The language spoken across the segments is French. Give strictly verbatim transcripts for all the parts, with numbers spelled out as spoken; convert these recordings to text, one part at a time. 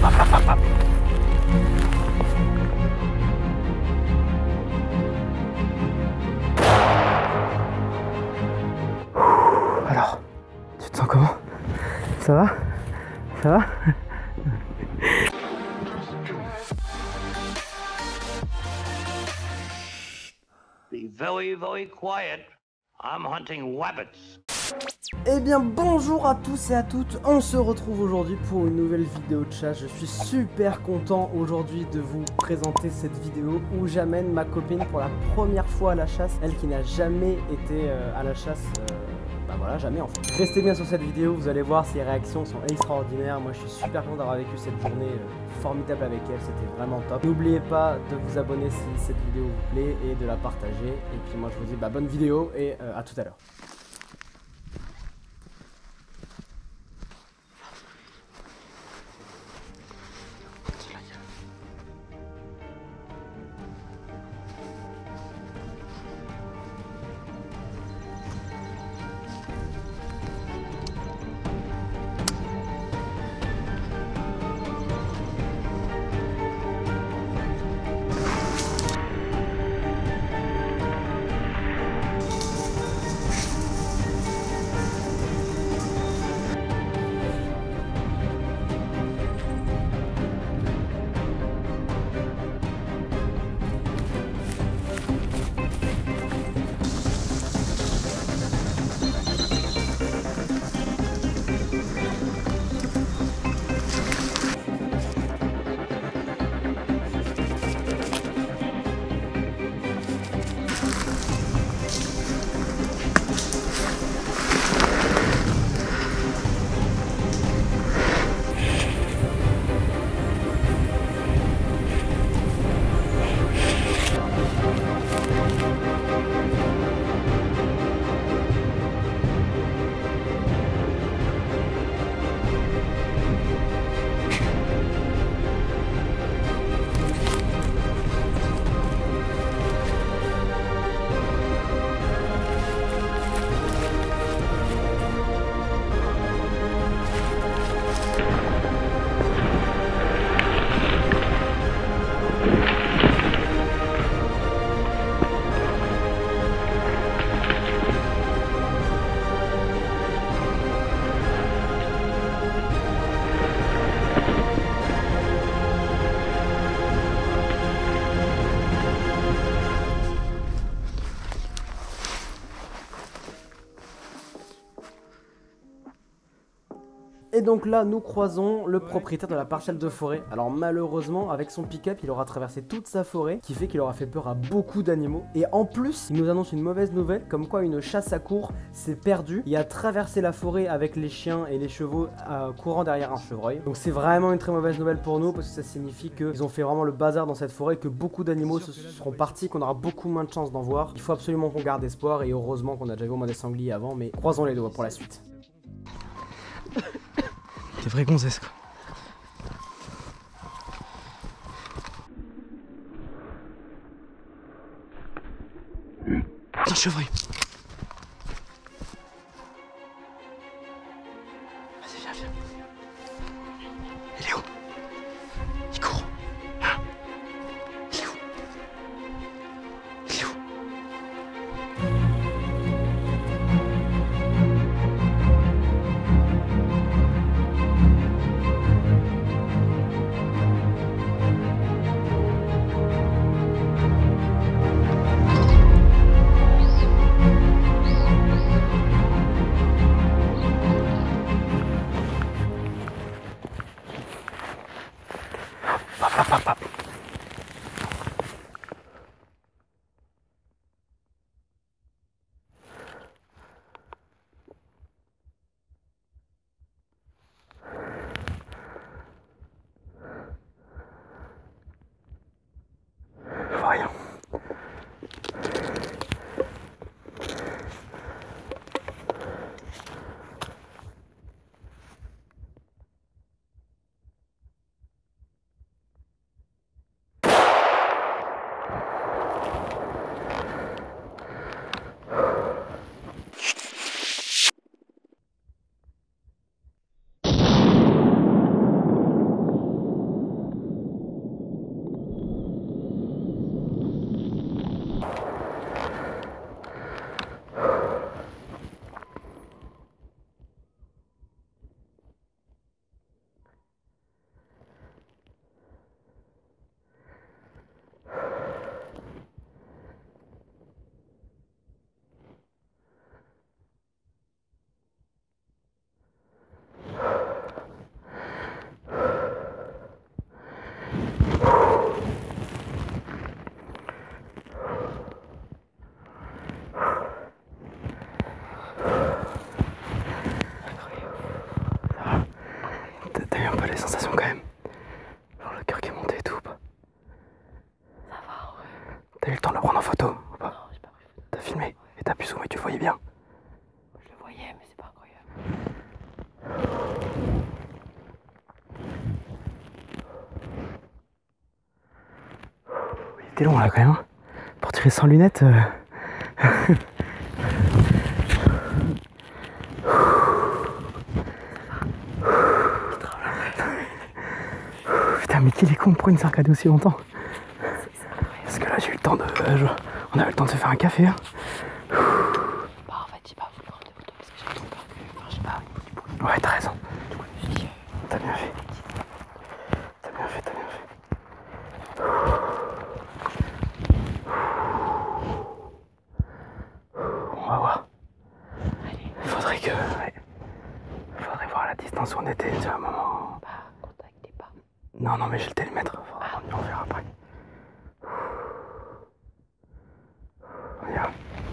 Alors, tu te sens comment? Ça va? Ça va? Be very, very quiet. I'm hunting rabbits. Eh bien bonjour à tous et à toutes, on se retrouve aujourd'hui pour une nouvelle vidéo de chasse. Je suis super content aujourd'hui de vous présenter cette vidéo où j'amène ma copine pour la première fois à la chasse. Elle qui n'a jamais été euh, à la chasse, euh, bah voilà, jamais en fait. Restez bien sur cette vidéo, vous allez voir, ses réactions sont extraordinaires. Moi je suis super content d'avoir vécu cette journée euh, formidable avec elle, c'était vraiment top. N'oubliez pas de vous abonner si cette vidéo vous plaît et de la partager. Et puis moi je vous dis bah, bonne vidéo et euh, à tout à l'heure. Et donc là, nous croisons le propriétaire de la parcelle de forêt. Alors malheureusement, avec son pick-up, il aura traversé toute sa forêt, qui fait qu'il aura fait peur à beaucoup d'animaux. Et en plus, il nous annonce une mauvaise nouvelle, comme quoi une chasse à courre s'est perdue. Il a traversé la forêt avec les chiens et les chevaux euh, courant derrière un chevreuil. Donc c'est vraiment une très mauvaise nouvelle pour nous, parce que ça signifie qu'ils ont fait vraiment le bazar dans cette forêt, que beaucoup d'animaux se seront partis, qu'on aura beaucoup moins de chances d'en voir. Il faut absolument qu'on garde espoir, et heureusement qu'on a déjà vu au moins des sangliers avant, mais croisons les doigts pour la suite. T'es vrai gonzesse quoi. Tiens, chevreuil. Vas-y, viens, viens. Il est où? Il court. Hein? Il est où? Il est où? sensations quand même. Genre le cœur qui est monté et tout ou pas? Ça va, ouais. T'as eu le temps de le prendre en photo ou pas? Non, j'ai pas pris photo. T'as filmé? Et t'as pu zoomer, tu le voyais bien? Je le voyais, mais c'est pas incroyable. Il était long là quand même. Hein. Pour tirer sans lunettes. Euh... Putain, mais qui est con pour une s'arcader aussi longtemps? Parce que là j'ai eu le temps de. Euh, je... On avait le temps de se faire un café. Hein. Bah en fait j'ai pas voulu prendre de photos parce que j'avais trop peur que. Enfin je sais pas, au niveau du bruit. Ouais, t'as raison. Du coup je me suis dit. T'as bien fait. T'as bien fait, t'as bien fait. On va voir. Allez. Il faudrait que. Ouais. Il faudrait voir la distance où on était déjà à un moment. Bah contactez pas. Non, non, mais j'ai le télémètre. Ah. On verra après. On y va.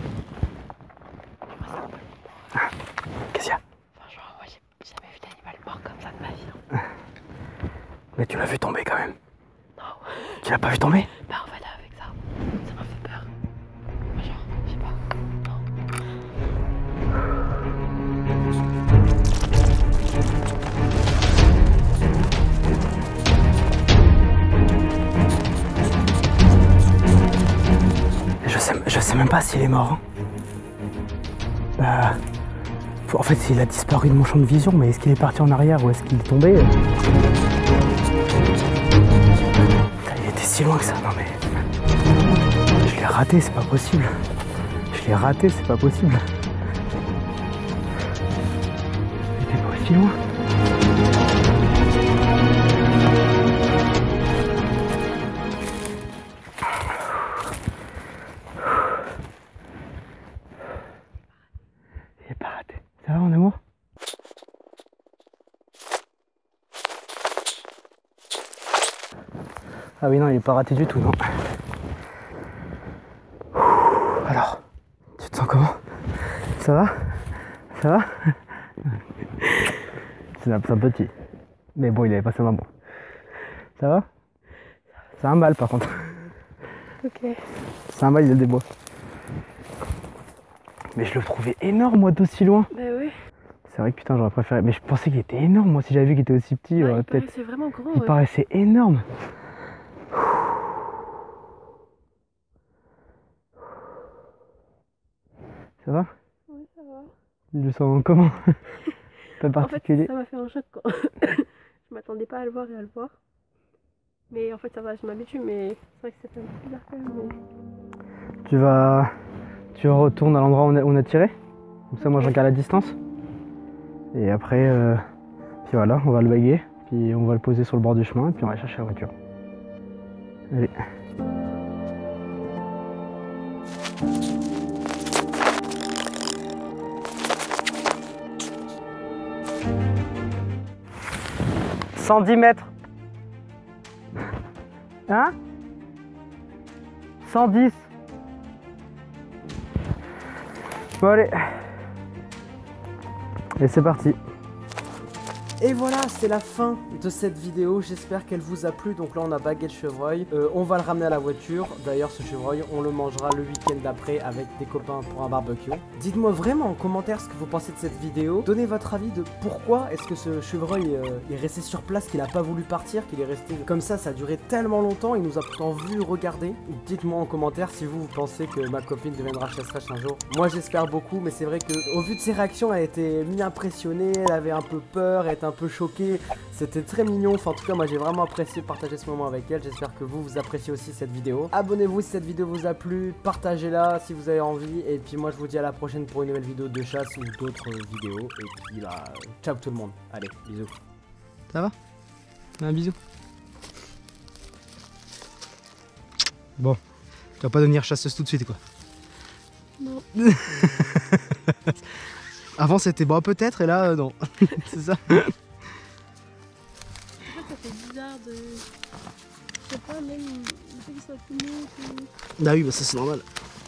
Ah, qu'est-ce qu'il y a? Enfin genre moi j'ai jamais vu d'animal mort comme ça de ma vie. Hein. Mais tu l'as vu tomber quand même. Non. Tu l'as pas vu tomber? Bah en fait avec ça, ça m'a fait peur. Moi genre, je sais pas. Non. Je sais, je sais même pas s'il est mort. Hein. Bah, faut- en fait, il a disparu de mon champ de vision, mais est-ce qu'il est parti en arrière ou est-ce qu'il est tombé? Putain, il était si loin que ça, non mais... Je l'ai raté, c'est pas possible. Je l'ai raté, c'est pas possible. Il était pas aussi loin. Il est pas raté. Ça va mon amour? Ah oui non, il est pas raté du tout, non. Alors, tu te sens comment? Ça va? Ça va? C'est un, c'est un petit. Mais bon, il avait pas sa maman. Ça va? C'est un mâle par contre. Ok. C'est un mâle, il a des bois. Mais je le trouvais énorme moi d'aussi loin. Bah oui. C'est vrai que putain j'aurais préféré. Mais je pensais qu'il était énorme moi, si j'avais vu qu'il était aussi petit. Ouais, j'aurais il peut-être. paraissait vraiment grand. Il Ouais. paraissait énorme. Ça va? Ouais, ça va. Il le sent comment? Pas En fait, particulier. ça m'a fait un choc quand. Je m'attendais pas à le voir et à le voir. Mais en fait, ça va, je m'habitue, mais c'est vrai que c'est un peu bizarre quand même. Mais... Tu vas. Tu retournes à l'endroit où on a, où on a tiré. Comme ça, moi, je regarde la distance. Et après, euh... puis voilà, on va le baguer. Puis on va le poser sur le bord du chemin. Et puis on va chercher la voiture. Allez. cent dix mètres. Hein? cent dix. Bon allez. Et c'est parti. Et voilà, c'est la fin de cette vidéo, j'espère qu'elle vous a plu. Donc là on a bagué le chevreuil, euh, on va le ramener à la voiture. D'ailleurs ce chevreuil on le mangera le week-end d'après avec des copains pour un barbecue. Dites-moi vraiment en commentaire ce que vous pensez de cette vidéo. Donnez votre avis de pourquoi est-ce que ce chevreuil euh, est resté sur place, qu'il a pas voulu partir, qu'il est resté comme ça, ça a duré tellement longtemps, il nous a pourtant vu regarder. Dites-moi en commentaire si vous, vous pensez que ma copine deviendra chasseresse un jour. Moi j'espère beaucoup, mais c'est vrai que au vu de ses réactions, elle était mi-impressionnée, elle avait un peu peur, elle était un peu choquée. C'était très mignon, enfin en tout cas moi j'ai vraiment apprécié partager ce moment avec elle. J'espère que vous, vous appréciez aussi cette vidéo. Abonnez-vous si cette vidéo vous a plu, partagez-la si vous avez envie. Et puis moi je vous dis à la prochaine pour une nouvelle vidéo de chasse ou d'autres vidéos. Et puis là, ciao tout le monde. Allez, bisous. Ça va? Un bisou. Bon, tu vas pas devenir chasseuse tout de suite quoi. Non. Avant c'était bon peut-être et là euh, non. C'est ça. En fait, ça fait bizarre de. Je sais pas, même le fait qu'il soit fumé. Bah oui, bah ça c'est normal.